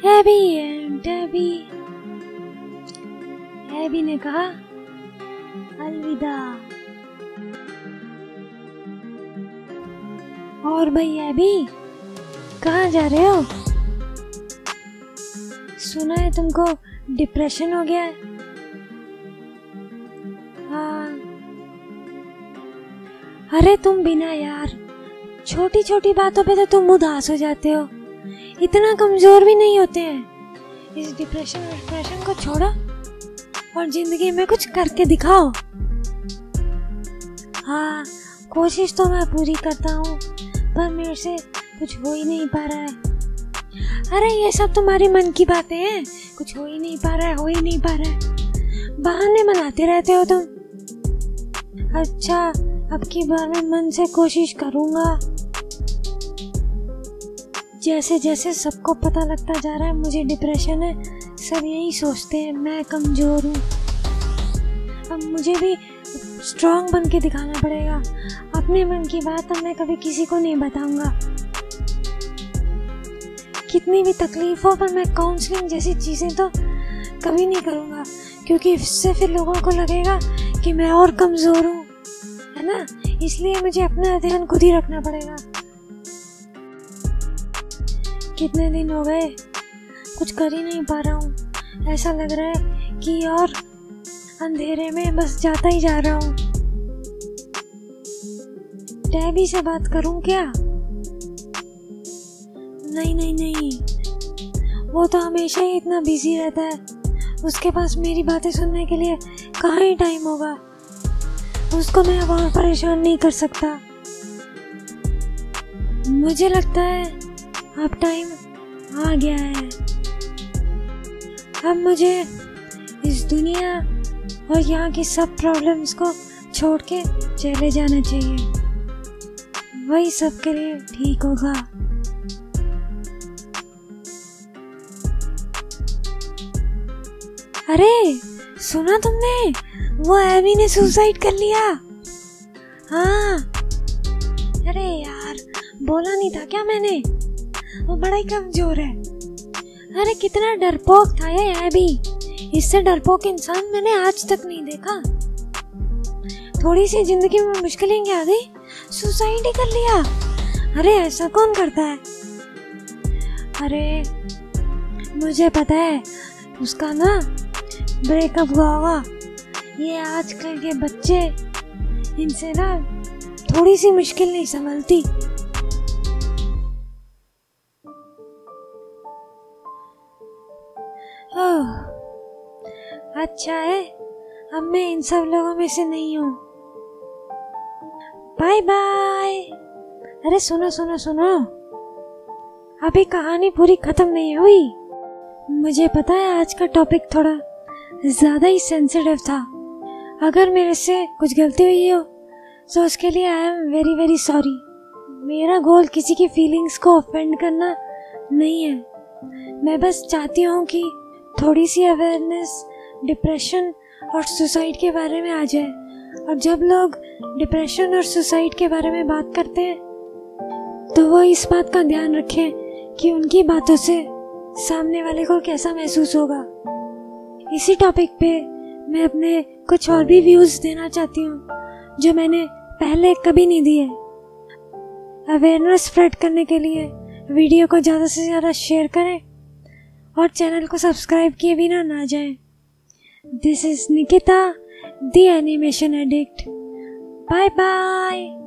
AB and AB. AB ने कहा अलविदा। और भाई एबी, कहाँ जा रहे हो? सुना है तुमको डिप्रेशन हो गया है। हाँ, अरे तुम बिना यार छोटी छोटी बातों पे तो तुम उदास हो जाते हो, इतना कमजोर भी नहीं होते हैं। इस डिप्रेशन को छोड़ो और जिंदगी में कुछ करके दिखाओ। हाँ, कोशिश तो मैं पूरी करता हूँ, पर मेरे से कुछ हो ही नहीं पा रहा है। अरे ये सब तुम्हारी मन की बातें हैं, कुछ हो ही नहीं पा रहा है, हो ही नहीं पा रहा है, बहाने बनाते रहते हो तुम। अच्छा, अब की बार मैं मन से कोशिश करूँगा। जैसे जैसे सबको पता लगता जा रहा है मुझे डिप्रेशन है, सब यही सोचते हैं मैं कमज़ोर हूँ। अब मुझे भी स्ट्रॉन्ग बन के दिखाना पड़ेगा। अपने मन की बात अब मैं कभी किसी को नहीं बताऊंगा। कितनी भी तकलीफ हो, पर मैं काउंसलिंग जैसी चीज़ें तो कभी नहीं करूँगा, क्योंकि इससे फिर लोगों को लगेगा कि मैं और कमज़ोर हूँ, है ना। इसलिए मुझे अपना ध्यान खुद ही रखना पड़ेगा। कितने दिन हो गए कुछ कर ही नहीं पा रहा हूँ। ऐसा लग रहा है कि और अंधेरे में बस जाता ही जा रहा हूँ। टैबी से बात करूँ क्या? नहीं, वो तो हमेशा ही इतना बिजी रहता है, उसके पास मेरी बातें सुनने के लिए कहाँ ही टाइम होगा। उसको मैं अब और परेशान नहीं कर सकता। मुझे लगता है अब टाइम आ गया है। अब मुझे इस दुनिया और यहाँ की सब प्रॉब्लम्स को छोड़ के चले जाना चाहिए, वही सबके लिए ठीक होगा। अरे सुना तुमने, वो एबी ने सुसाइड कर लिया। हाँ, अरे यार बोला नहीं था क्या मैंने, वो बड़ा ही कमजोर है। अरे कितना डरपोक था ये एबी, इससे डरपोक इंसान मैंने आज तक नहीं देखा। थोड़ी सी जिंदगी में मुश्किलें आ गई, सुसाइड ही कर लिया। अरे ऐसा कौन करता है? अरे मुझे पता है उसका ना ब्रेकअप हुआ होगा। ये आजकल के बच्चे, इनसे ना थोड़ी सी मुश्किल नहीं संभलती। अच्छा है अब मैं इन सब लोगों में से नहीं हूँ। Bye bye. अरे सुनो, अभी कहानी पूरी खत्म नहीं हुई। मुझे पता है आज का टॉपिक थोड़ा ज्यादा ही सेंसिटिव था। अगर मेरे से कुछ गलती हुई हो तो उसके लिए I am very very sorry. मेरा गोल किसी की फीलिंग्स को ऑफेंड करना नहीं है। मैं बस चाहती हूँ कि थोड़ी सी अवेयरनेस डिप्रेशन और सुसाइड के बारे में आ जाए। और जब लोग डिप्रेशन और सुसाइड के बारे में बात करते हैं तो वो इस बात का ध्यान रखें कि उनकी बातों से सामने वाले को कैसा महसूस होगा। इसी टॉपिक पे मैं अपने कुछ और भी व्यूज देना चाहती हूँ जो मैंने पहले कभी नहीं दिए। अवेयरनेस स्प्रेड करने के लिए वीडियो को ज़्यादा से ज़्यादा शेयर करें और चैनल को सब्सक्राइब किए बिना ना जाएं। This is Nikita, the animation addict. Bye bye.